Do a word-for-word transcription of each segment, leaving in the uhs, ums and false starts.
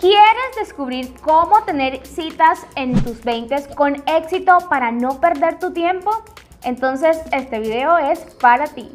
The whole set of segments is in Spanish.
¿Quieres descubrir cómo tener citas en tus veintes con éxito para no perder tu tiempo? Entonces este video es para ti.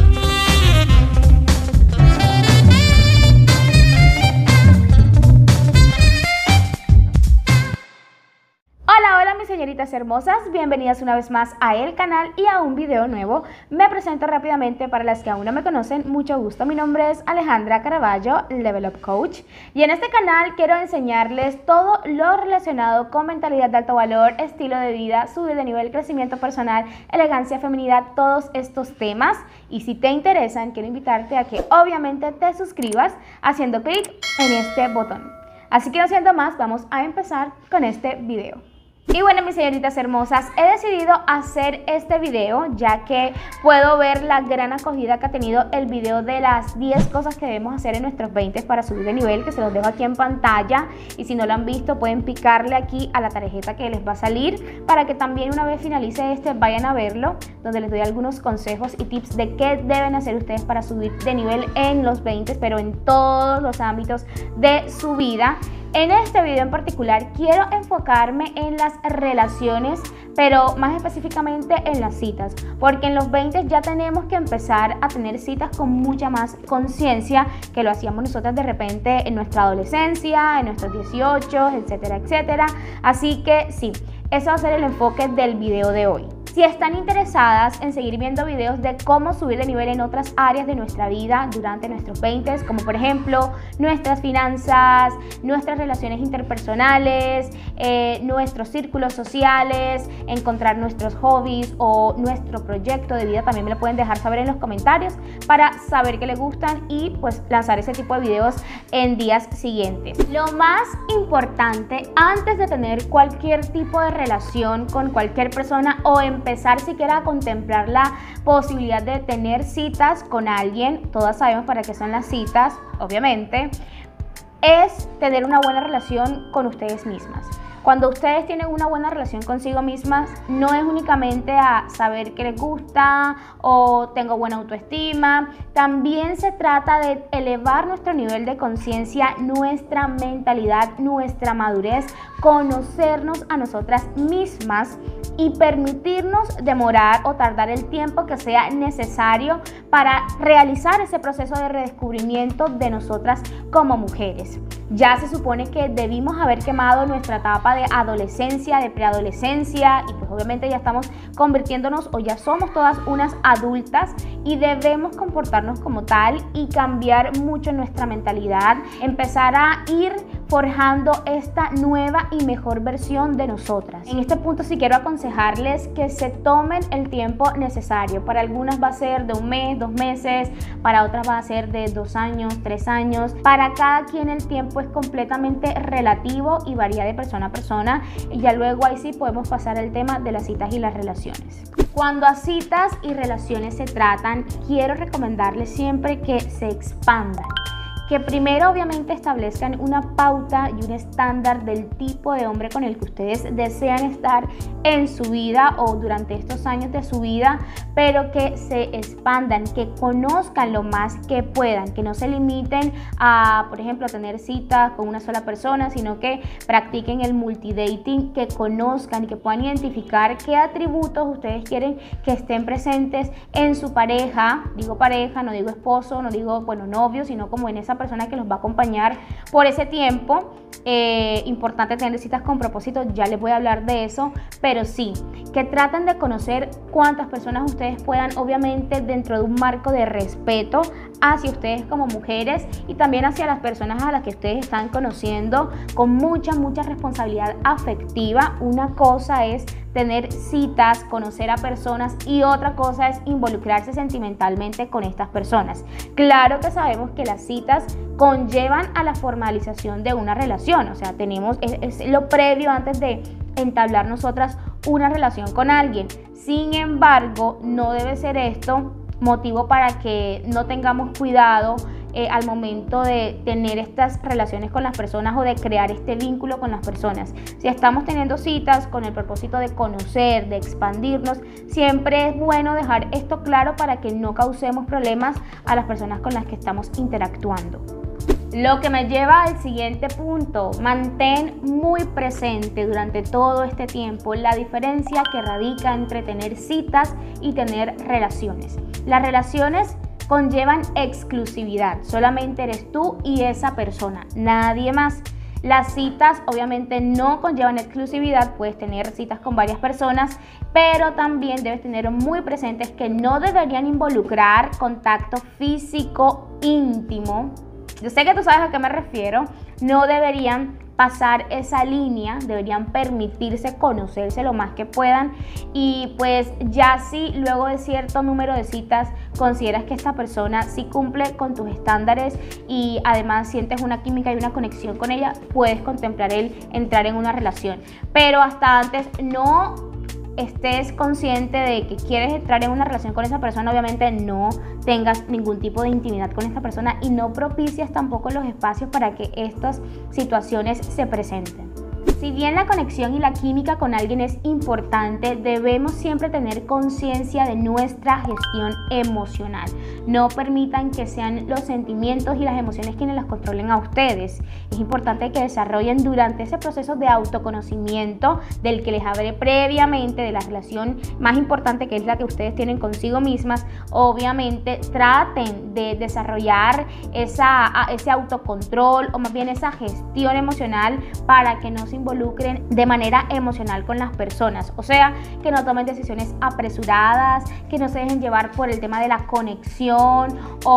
Hola, hola mis señoritas hermosas, bienvenidas una vez más a el canal y a un video nuevo. Me presento rápidamente para las que aún no me conocen, mucho gusto, mi nombre es Alejandra Caraballo, Level Up Coach, y en este canal quiero enseñarles todo lo relacionado con mentalidad de alto valor, estilo de vida, subir de nivel, crecimiento personal, elegancia, feminidad, todos estos temas. Y si te interesan, quiero invitarte a que obviamente te suscribas haciendo clic en este botón. Así que no siendo más, vamos a empezar con este video. Y bueno, mis señoritas hermosas, he decidido hacer este video ya que puedo ver la gran acogida que ha tenido el video de las diez cosas que debemos hacer en nuestros veinte para subir de nivel, que se los dejo aquí en pantalla, y si no lo han visto pueden picarle aquí a la tarjeta que les va a salir para que también una vez finalice este vayan a verlo, donde les doy algunos consejos y tips de qué deben hacer ustedes para subir de nivel en los veinte, pero en todos los ámbitos de su vida. En este video en particular quiero enfocarme en las relaciones, pero más específicamente en las citas, porque en los veinte ya tenemos que empezar a tener citas con mucha más conciencia que lo hacíamos nosotras de repente en nuestra adolescencia, en nuestros dieciocho, etcétera, etcétera. Así que sí, ese va a ser el enfoque del video de hoy. Si están interesadas en seguir viendo videos de cómo subir de nivel en otras áreas de nuestra vida durante nuestros veinte, como por ejemplo nuestras finanzas, nuestras relaciones interpersonales, eh, nuestros círculos sociales, encontrar nuestros hobbies o nuestro proyecto de vida, también me lo pueden dejar saber en los comentarios para saber que les gustan y pues lanzar ese tipo de videos en días siguientes. Lo más importante antes de tener cualquier tipo de relación con cualquier persona o en empezar siquiera a contemplar la posibilidad de tener citas con alguien, todas sabemos para qué son las citas, obviamente, es tener una buena relación con ustedes mismas. Cuando ustedes tienen una buena relación consigo mismas, no es únicamente a saber qué les gusta o tengo buena autoestima, también se trata de elevar nuestro nivel de conciencia, nuestra mentalidad, nuestra madurez, conocernos a nosotras mismas y permitirnos demorar o tardar el tiempo que sea necesario para realizar ese proceso de redescubrimiento de nosotras como mujeres. Ya se supone que debimos haber quemado nuestra etapa de adolescencia, de preadolescencia, y pues obviamente ya estamos convirtiéndonos o ya somos todas unas adultas y debemos comportarnos como tal y cambiar mucho nuestra mentalidad, empezar a ir forjando esta nueva y mejor versión de nosotras. En este punto sí quiero aconsejarles que se tomen el tiempo necesario. Para algunas va a ser de un mes, dos meses, para otras va a ser de dos años, tres años. Para cada quien el tiempo es completamente relativo y varía de persona a persona, y ya luego ahí sí podemos pasar al tema de las citas y las relaciones. Cuando a citas y relaciones se tratan, quiero recomendarles siempre que se expandan. Que primero obviamente establezcan una pauta y un estándar del tipo de hombre con el que ustedes desean estar en su vida o durante estos años de su vida, pero que se expandan, que conozcan lo más que puedan, que no se limiten a, por ejemplo, a tener citas con una sola persona, sino que practiquen el multidating, que conozcan y que puedan identificar qué atributos ustedes quieren que estén presentes en su pareja. Digo pareja, no digo esposo, no digo, bueno, novio, sino como en esa persona que los va a acompañar por ese tiempo. Eh, importante tener citas con propósito, ya les voy a hablar de eso, pero sí, que traten de conocer cuántas personas ustedes puedan, obviamente dentro de un marco de respeto hacia ustedes como mujeres y también hacia las personas a las que ustedes están conociendo, con mucha, mucha responsabilidad afectiva. Una cosa es tener citas, conocer a personas, y otra cosa es involucrarse sentimentalmente con estas personas. Claro que sabemos que las citas conllevan a la formalización de una relación, o sea, tenemos, es, es lo previo antes de entablar nosotras una relación con alguien. Sin embargo, no debe ser esto motivo para que no tengamos cuidado eh, al momento de tener estas relaciones con las personas o de crear este vínculo con las personas. Si estamos teniendo citas con el propósito de conocer, de expandirnos, siempre es bueno dejar esto claro para que no causemos problemas a las personas con las que estamos interactuando. Lo que me lleva al siguiente punto: mantén muy presente durante todo este tiempo la diferencia que radica entre tener citas y tener relaciones. Las relaciones conllevan exclusividad, solamente eres tú y esa persona, nadie más. Las citas obviamente no conllevan exclusividad, puedes tener citas con varias personas, pero también debes tener muy presentes que no deberían involucrar contacto físico íntimo. Yo sé que tú sabes a qué me refiero. No deberían pasar esa línea, deberían permitirse conocerse lo más que puedan, y pues ya si luego de cierto número de citas consideras que esta persona sí cumple con tus estándares y además sientes una química y una conexión con ella, puedes contemplar el entrar en una relación, pero hasta antes no estés consciente de que quieres entrar en una relación con esa persona, obviamente no tengas ningún tipo de intimidad con esta persona y no propicias tampoco los espacios para que estas situaciones se presenten. Si bien la conexión y la química con alguien es importante, debemos siempre tener conciencia de nuestra gestión emocional. No permitan que sean los sentimientos y las emociones quienes las controlen a ustedes. Es importante que desarrollen durante ese proceso de autoconocimiento del que les hablé previamente, de la relación más importante que es la que ustedes tienen consigo mismas. Obviamente traten de desarrollar esa, ese autocontrol o más bien esa gestión emocional para que no se involucren de manera emocional con las personas, o sea, que no tomen decisiones apresuradas, que no se dejen llevar por el tema de la conexión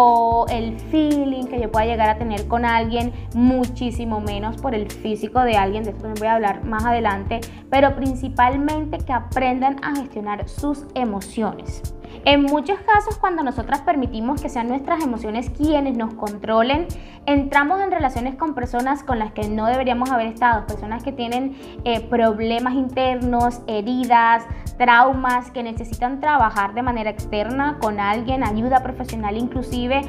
o el feeling que yo pueda llegar a tener con alguien, muchísimo menos por el físico de alguien. De esto también voy a hablar más adelante, pero principalmente que aprendan a gestionar sus emociones. En muchos casos, cuando nosotras permitimos que sean nuestras emociones quienes nos controlen, entramos en relaciones con personas con las que no deberíamos haber estado, personas que tienen eh, problemas internos, heridas, traumas que necesitan trabajar de manera externa con alguien, ayuda profesional inclusive.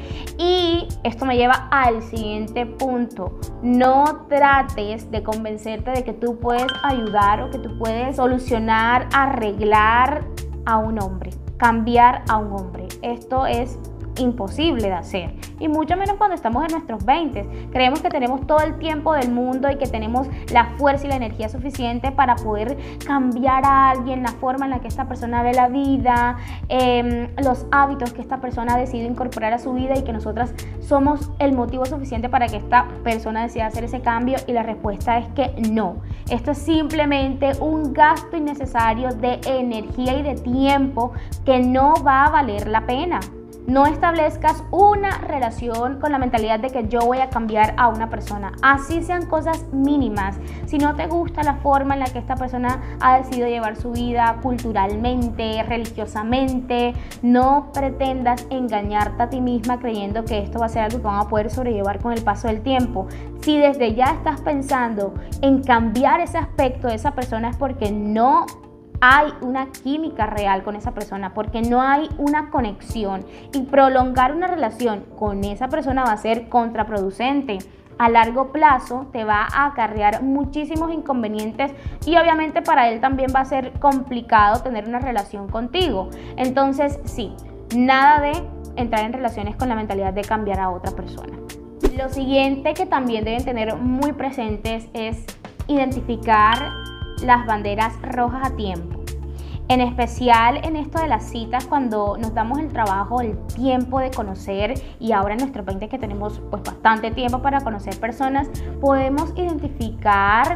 Y esto me lleva al siguiente punto: no trates de convencerte de que tú puedes ayudar o que tú puedes solucionar, arreglar a un hombre, cambiar a un hombre. Esto es imposible de hacer, y mucho menos cuando estamos en nuestros veinte. Creemos que tenemos todo el tiempo del mundo y que tenemos la fuerza y la energía suficiente para poder cambiar a alguien, la forma en la que esta persona ve la vida, eh, los hábitos que esta persona decide incorporar a su vida, y que nosotras somos el motivo suficiente para que esta persona decida hacer ese cambio. Y la respuesta es que no. Esto es simplemente un gasto innecesario de energía y de tiempo que no va a valer la pena. No establezcas una relación con la mentalidad de que yo voy a cambiar a una persona, así sean cosas mínimas. Si no te gusta la forma en la que esta persona ha decidido llevar su vida culturalmente, religiosamente, no pretendas engañarte a ti misma creyendo que esto va a ser algo que van a poder sobrellevar con el paso del tiempo. Si desde ya estás pensando en cambiar ese aspecto de esa persona, es porque no hay una química real con esa persona, porque no hay una conexión, y prolongar una relación con esa persona va a ser contraproducente. A largo plazo te va a acarrear muchísimos inconvenientes, y obviamente para él también va a ser complicado tener una relación contigo. Entonces sí, nada de entrar en relaciones con la mentalidad de cambiar a otra persona. Lo siguiente que también deben tener muy presentes es identificar las banderas rojas a tiempo. En especial en esto de las citas, cuando nos damos el trabajo, el tiempo de conocer, y ahora en nuestros veinte que tenemos pues bastante tiempo para conocer personas, podemos identificar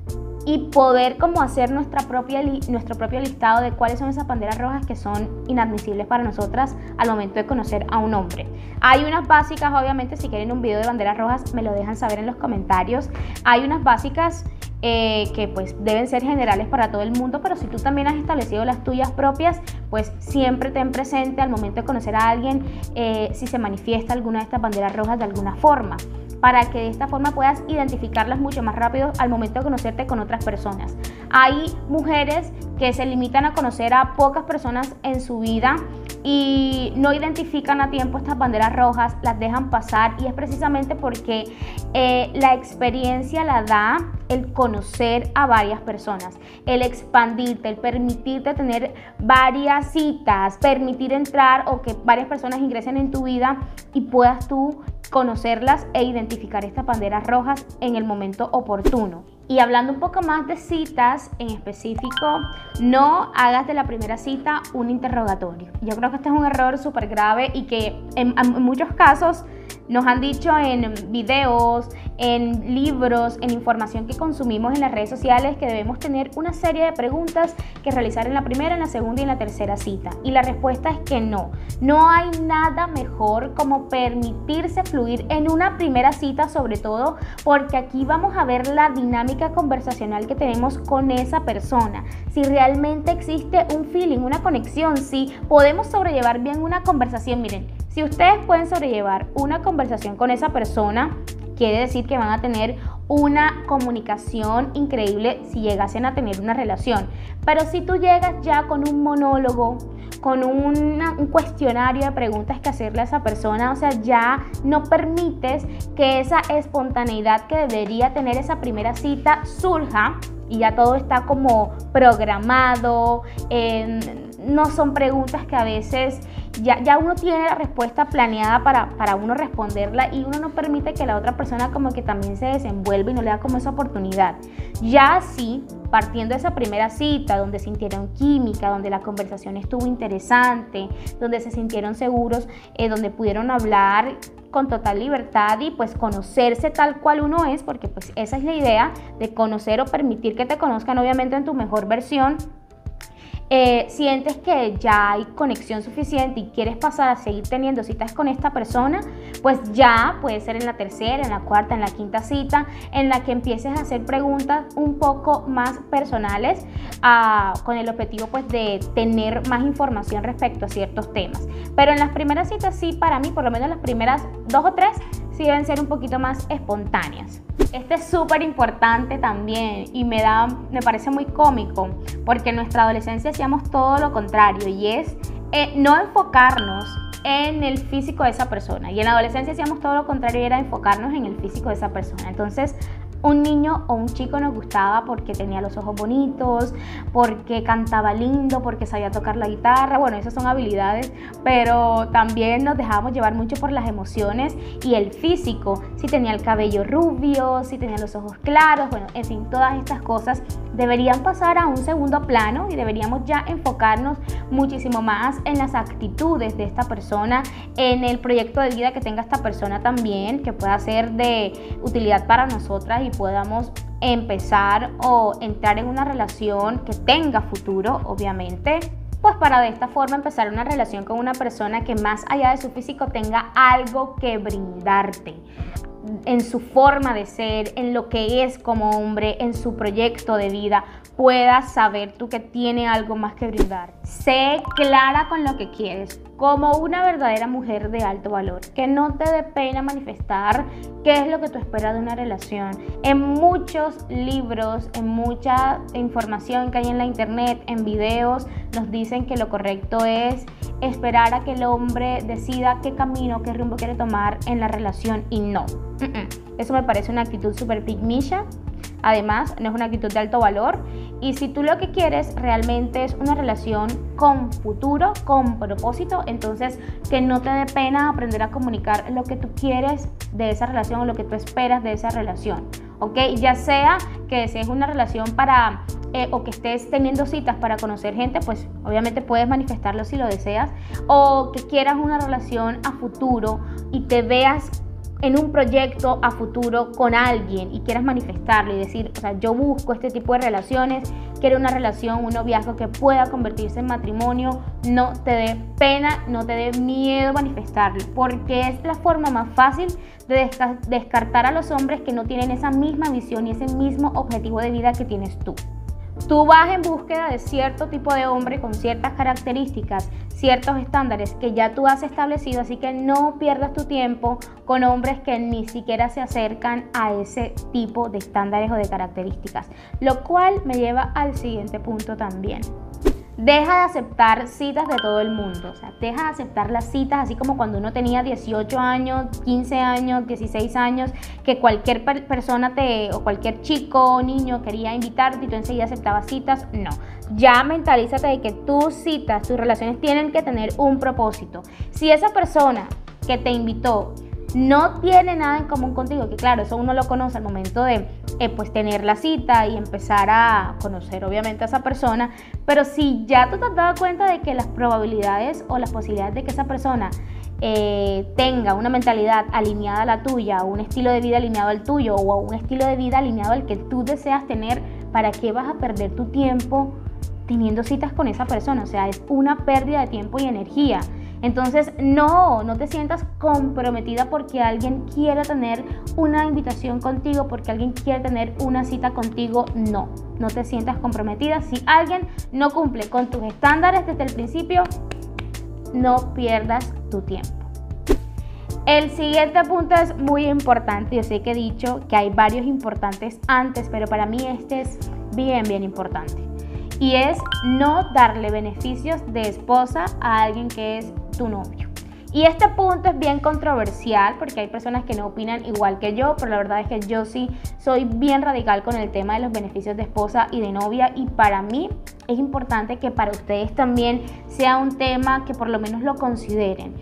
y poder como hacer nuestra propia li nuestro propio listado de cuáles son esas banderas rojas que son inadmisibles para nosotras al momento de conocer a un hombre. Hay unas básicas, obviamente, si quieren un video de banderas rojas me lo dejan saber en los comentarios. Hay unas básicas Eh, que pues deben ser generales para todo el mundo, pero si tú también has establecido las tuyas propias, pues siempre ten presente al momento de conocer a alguien eh, si se manifiesta alguna de estas banderas rojas de alguna forma, para que de esta forma puedas identificarlas mucho más rápido al momento de conocerte con otras personas. Hay mujeres que se limitan a conocer a pocas personas en su vida y no identifican a tiempo estas banderas rojas, las dejan pasar, y es precisamente porque eh, la experiencia la da el conocer a varias personas, el expandirte, el permitirte tener varias citas, permitir entrar o que varias personas ingresen en tu vida y puedas tú conocerlas e identificar estas banderas rojas en el momento oportuno. Y hablando un poco más de citas en específico, no hagas de la primera cita un interrogatorio. Yo creo que este es un error súper grave y que en, en muchos casos nos han dicho en videos, en libros, en información que consumimos en las redes sociales que debemos tener una serie de preguntas que realizar en la primera, en la segunda y en la tercera cita. Y la respuesta es que no. No hay nada mejor como permitirse fluir en una primera cita, sobre todo porque aquí vamos a ver la dinámica conversacional que tenemos con esa persona. Si realmente existe un feeling, una conexión, si podemos sobrellevar bien una conversación. Miren, si ustedes pueden sobrellevar una conversación con esa persona, quiere decir que van a tener una comunicación increíble si llegasen a tener una relación. Pero si tú llegas ya con un monólogo, con una, un cuestionario de preguntas que hacerle a esa persona, o sea, ya no permites que esa espontaneidad que debería tener esa primera cita surja y ya todo está como programado. Eh, no son preguntas que a veces ya, ya uno tiene la respuesta planeada para, para uno responderla y uno no permite que la otra persona como que también se desenvuelva y no le da como esa oportunidad. Ya así, partiendo de esa primera cita donde sintieron química, donde la conversación estuvo interesante, donde se sintieron seguros, eh, donde pudieron hablar con total libertad y pues conocerse tal cual uno es, porque pues esa es la idea de conocer o permitir que te conozcan obviamente en tu mejor versión. Eh, sientes que ya hay conexión suficiente y quieres pasar a seguir teniendo citas con esta persona, pues ya puede ser en la tercera, en la cuarta, en la quinta cita, en la que empieces a hacer preguntas un poco más personales uh, con el objetivo pues de tener más información respecto a ciertos temas. Pero en las primeras citas sí, para mí, por lo menos las primeras dos o tres, sí deben ser un poquito más espontáneas. Este es súper importante también y me, da, me parece muy cómico porque en nuestra adolescencia hacíamos todo lo contrario y es eh, no enfocarnos en el físico de esa persona. Y en la adolescencia hacíamos todo lo contrario y era enfocarnos en el físico de esa persona. Entonces, un niño o un chico nos gustaba porque tenía los ojos bonitos, porque cantaba lindo, porque sabía tocar la guitarra. Bueno, esas son habilidades, pero también nos dejábamos llevar mucho por las emociones y el físico. Si tenía el cabello rubio, si tenía los ojos claros, bueno, en fin, todas estas cosas deberían pasar a un segundo plano y deberíamos ya enfocarnos muchísimo más en las actitudes de esta persona, en el proyecto de vida que tenga esta persona también, que pueda ser de utilidad para nosotras y podamos empezar o entrar en una relación que tenga futuro, obviamente, pues para de esta forma empezar una relación con una persona que más allá de su físico tenga algo que brindarte en su forma de ser, en lo que es como hombre, en su proyecto de vida, puedas saber tú que tiene algo más que brindar. Sé clara con lo que quieres, como una verdadera mujer de alto valor, que no te dé pena manifestar qué es lo que tú esperas de una relación. En muchos libros, en mucha información que hay en la internet, en videos, nos dicen que lo correcto es esperar a que el hombre decida qué camino, qué rumbo quiere tomar en la relación y no. Eso me parece una actitud súper pigmilla. Además, no es una actitud de alto valor. Y si tú lo que quieres realmente es una relación con futuro, con propósito, entonces que no te dé pena aprender a comunicar lo que tú quieres de esa relación o lo que tú esperas de esa relación, ¿ok? Ya sea que desees una relación para... Eh, o que estés teniendo citas para conocer gente, pues obviamente puedes manifestarlo si lo deseas, o que quieras una relación a futuro y te veas en un proyecto a futuro con alguien y quieras manifestarlo y decir, o sea, yo busco este tipo de relaciones, quiero una relación, un noviazgo que pueda convertirse en matrimonio, no te dé pena, no te dé miedo manifestarlo, porque es la forma más fácil de desca- descartar a los hombres que no tienen esa misma visión y ese mismo objetivo de vida que tienes tú. Tú vas en búsqueda de cierto tipo de hombre con ciertas características, ciertos estándares que ya tú has establecido, así que no pierdas tu tiempo con hombres que ni siquiera se acercan a ese tipo de estándares o de características, lo cual me lleva al siguiente punto también. Deja de aceptar citas de todo el mundo, o sea, deja de aceptar las citas así como cuando uno tenía dieciocho años, quince años, dieciséis años, que cualquier per persona te, o cualquier chico o niño quería invitarte y tú enseguida aceptabas citas. No, ya mentalízate de que tus citas, tus relaciones tienen que tener un propósito. Si esa persona que te invitó no tiene nada en común contigo, que claro, eso uno lo conoce al momento de eh, pues tener la cita y empezar a conocer obviamente a esa persona, pero si ya tú te has dado cuenta de que las probabilidades o las posibilidades de que esa persona eh, tenga una mentalidad alineada a la tuya, o un estilo de vida alineado al tuyo, o un estilo de vida alineado al que tú deseas tener, ¿para qué vas a perder tu tiempo teniendo citas con esa persona? O sea, es una pérdida de tiempo y energía. Entonces, no, no te sientas comprometida porque alguien quiera tener una invitación contigo, porque alguien quiere tener una cita contigo. No, no te sientas comprometida. Si alguien no cumple con tus estándares desde el principio, no pierdas tu tiempo. El siguiente punto es muy importante. Yo sé que he dicho que hay varios importantes antes, pero para mí este es bien, bien importante. Y es no darle beneficios de esposa a alguien que es tu novio. Y este punto es bien controversial porque hay personas que no opinan igual que yo, pero la verdad es que yo sí soy bien radical con el tema de los beneficios de esposa y de novia, y para mí es importante que para ustedes también sea un tema que por lo menos lo consideren.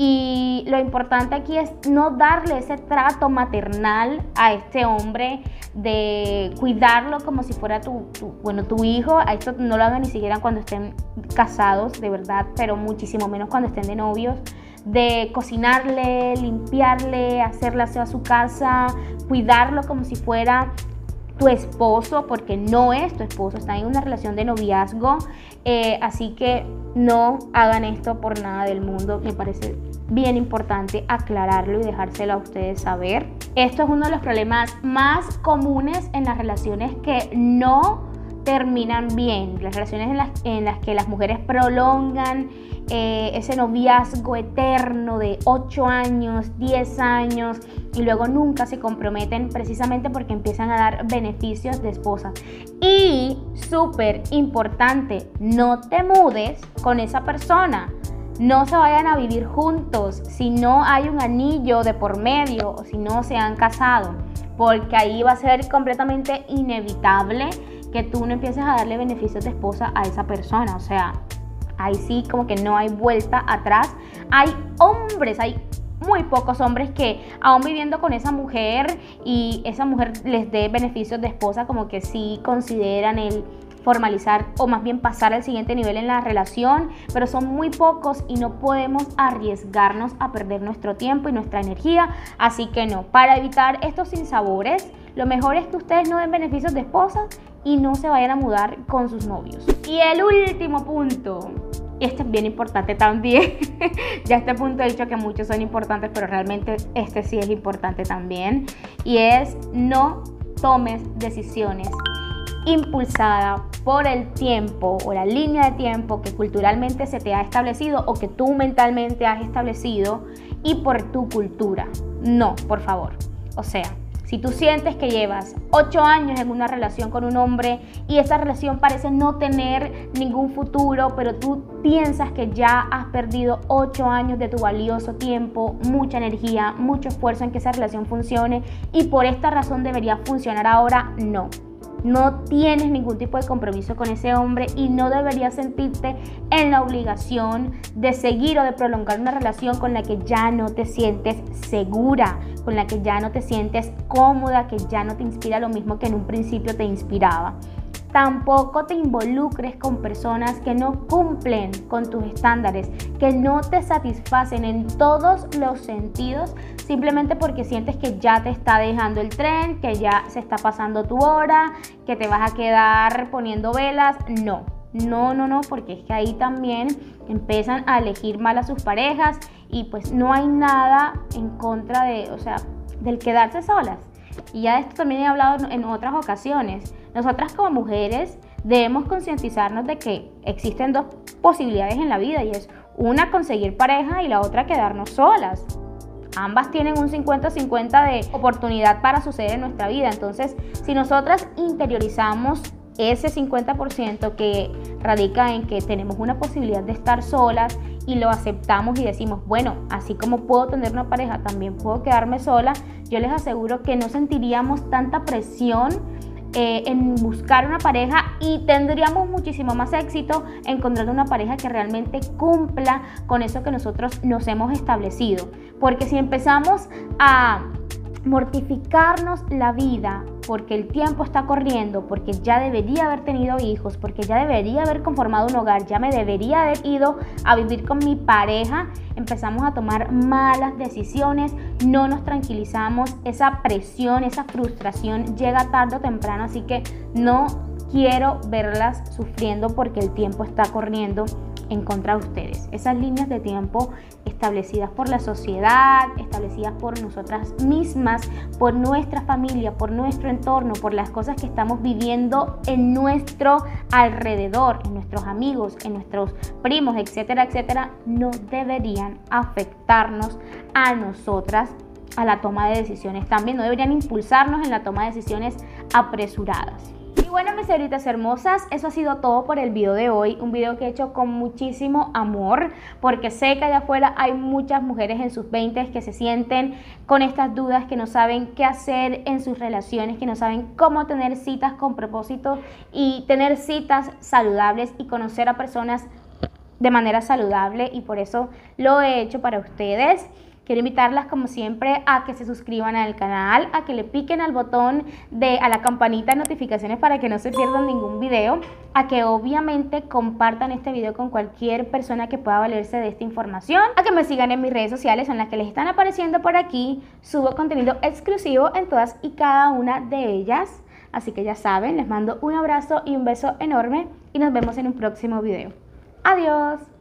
Y lo importante aquí es no darle ese trato maternal a este hombre, de cuidarlo como si fuera tu, tu, bueno, tu hijo. A esto no lo hagan ni siquiera cuando estén casados, de verdad, pero muchísimo menos cuando estén de novios. De cocinarle, limpiarle, hacerle aseo a su casa, cuidarlo como si fuera tu esposo, porque no es tu esposo, están en una relación de noviazgo. Eh, así que no hagan esto por nada del mundo. Me parece bien importante aclararlo y dejárselo a ustedes saber. Esto es uno de los problemas más comunes en las relaciones que no terminan bien, las relaciones en las, en las que las mujeres prolongan eh, ese noviazgo eterno de ocho años, diez años, y luego nunca se comprometen, precisamente porque empiezan a dar beneficios de esposa. Y súper importante, no te mudes con esa persona. No se vayan a vivir juntos si no hay un anillo de por medio o si no se han casado, porque ahí va a ser completamente inevitable que tú no empieces a darle beneficios de esposa a esa persona. O sea, ahí sí como que no hay vuelta atrás. Hay hombres, hay muy pocos hombres que aún viviendo con esa mujer y esa mujer les dé beneficios de esposa, como que sí consideran el formalizar o más bien pasar al siguiente nivel en la relación, pero son muy pocos y no podemos arriesgarnos a perder nuestro tiempo y nuestra energía. Así que no, para evitar estos sinsabores, lo mejor es que ustedes no den beneficios de esposa y no se vayan a mudar con sus novios. Y el último punto, y este es bien importante también. Ya a este punto he dicho que muchos son importantes, pero realmente este sí es importante también, y es no tomes decisiones impulsada por el tiempo o la línea de tiempo que culturalmente se te ha establecido o que tú mentalmente has establecido y por tu cultura. No, por favor. O sea, si tú sientes que llevas ocho años en una relación con un hombre y esa relación parece no tener ningún futuro, pero tú piensas que ya has perdido ocho años de tu valioso tiempo, mucha energía, mucho esfuerzo en que esa relación funcione y por esta razón debería funcionar ahora, no. No tienes ningún tipo de compromiso con ese hombre y no deberías sentirte en la obligación de seguir o de prolongar una relación con la que ya no te sientes segura, con la que ya no te sientes cómoda, que ya no te inspira lo mismo que en un principio te inspiraba. Tampoco te involucres con personas que no cumplen con tus estándares, que no te satisfacen en todos los sentidos, simplemente porque sientes que ya te está dejando el tren, que ya se está pasando tu hora, que te vas a quedar poniendo velas. No, no, no, no, porque es que ahí también empiezan a elegir mal a sus parejas y pues no hay nada en contra de, o sea, del quedarse solas. Y ya de esto también he hablado en otras ocasiones. Nosotras como mujeres debemos concientizarnos de que existen dos posibilidades en la vida, y es una conseguir pareja y la otra quedarnos solas. Ambas tienen un cincuenta cincuenta de oportunidad para suceder en nuestra vida. Entonces, si nosotras interiorizamos ese cincuenta por ciento que radica en que tenemos una posibilidad de estar solas y lo aceptamos y decimos, bueno, así como puedo tener una pareja, también puedo quedarme sola, yo les aseguro que no sentiríamos tanta presión eh, en buscar una pareja y tendríamos muchísimo más éxito encontrando una pareja que realmente cumpla con eso que nosotros nos hemos establecido. Porque si empezamos a mortificarnos la vida porque el tiempo está corriendo, porque ya debería haber tenido hijos, porque ya debería haber conformado un hogar, ya me debería haber ido a vivir con mi pareja, empezamos a tomar malas decisiones, no nos tranquilizamos, esa presión, esa frustración llega tarde o temprano, así que no quiero verlas sufriendo porque el tiempo está corriendo en contra de ustedes. Esas líneas de tiempo establecidas por la sociedad, establecidas por nosotras mismas, por nuestra familia, por nuestro entorno, por las cosas que estamos viviendo en nuestro alrededor, en nuestros amigos, en nuestros primos, etcétera, etcétera, no deberían afectarnos a nosotras a la toma de decisiones. También no deberían impulsarnos en la toma de decisiones apresuradas. Y bueno, mis señoritas hermosas, eso ha sido todo por el video de hoy, un video que he hecho con muchísimo amor, porque sé que allá afuera hay muchas mujeres en sus veintes que se sienten con estas dudas, que no saben qué hacer en sus relaciones, que no saben cómo tener citas con propósito y tener citas saludables y conocer a personas de manera saludable, y por eso lo he hecho para ustedes. Quiero invitarlas como siempre a que se suscriban al canal, a que le piquen al botón de a la campanita de notificaciones para que no se pierdan ningún video, a que obviamente compartan este video con cualquier persona que pueda valerse de esta información, a que me sigan en mis redes sociales, en las que les están apareciendo por aquí. Subo contenido exclusivo en todas y cada una de ellas, así que ya saben, les mando un abrazo y un beso enorme y nos vemos en un próximo video. Adiós.